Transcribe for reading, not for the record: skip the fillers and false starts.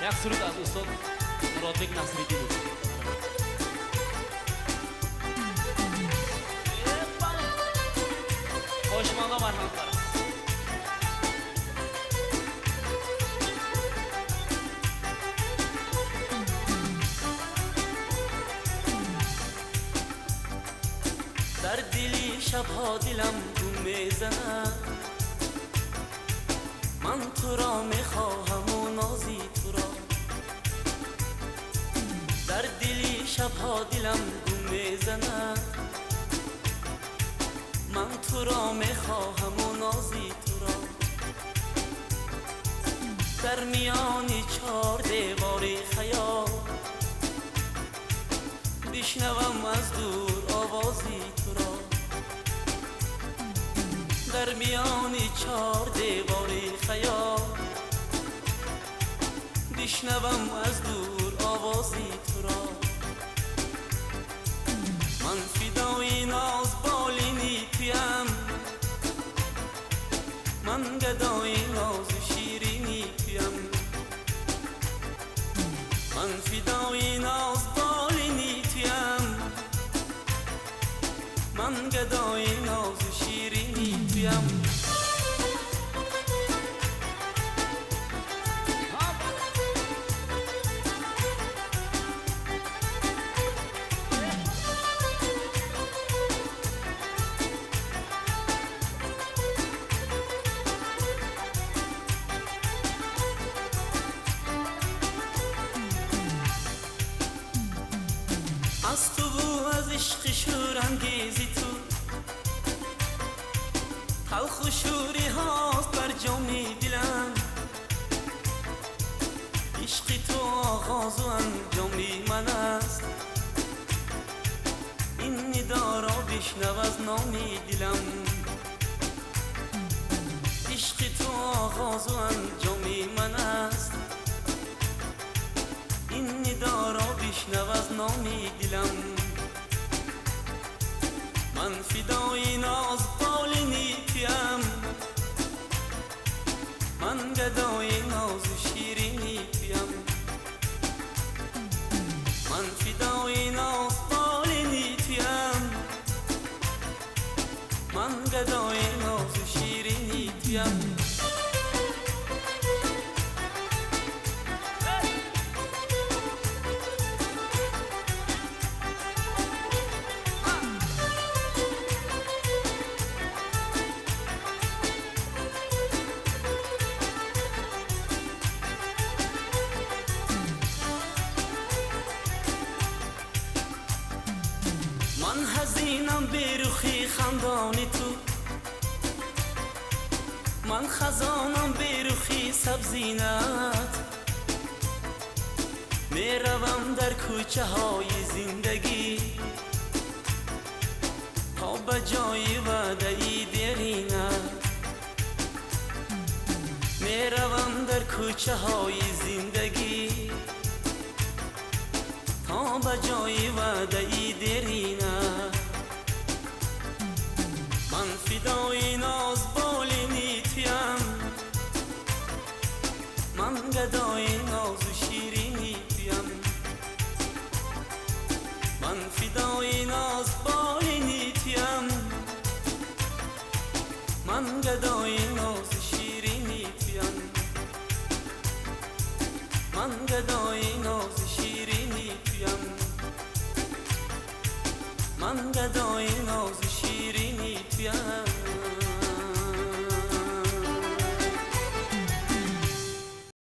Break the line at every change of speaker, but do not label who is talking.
یک سرود از استاد مرادبک نصرالدین است. خوشماندا برنامه دارم. در دلی شبها دلم گم میزند، من تو را میخواهم و نازی تو را. در دلی شبها دلم گم میزند، من تو را میخواهم و نازی تو را. در میان چار دیواری خیال بشنوم از دور آوازی تو را. در میان چار دیواری خیال بشنوم از دور آوازی تو را. من فدای ناز بالینی تویم، من گدای ناز و شیرینی تویم. من فدای ناز بالینی تویم، من گدای ناز و شیرینی تویم. از تو و از عشق شورانگیزی تو، تلخ و شوری هاست بر جامی دلم. عشق تو آغاز و انجامی من است، این ندا را بشنو از نامی دلم. عشق تو آغاز و انجامی من است، این ندا را بشنو از نامی دلم. من فدای ناز بالینی تویم، من گدای ناز و شیرینی تویم. من فدای ناز بالینی تویم، من گدای ناز و شیرینی تویم. من حزینم بیروخی خندانی تو، من خزانم بیروخی سبزینت. میروم در کوچه های زندگی تا به جای وعده ای دیرینت. میروم در کوچه های زندگی تا به جای وعده ای دیرینه. من فدای ناز بالینی تویم، من گدای ناز و شیرینی تویم. من فدای ناز بالینی تویم، من گدای ناز و شیرینی تویم. من گدای ناز و شیرینی تویم، من گدای ناز و شیرینی تویم.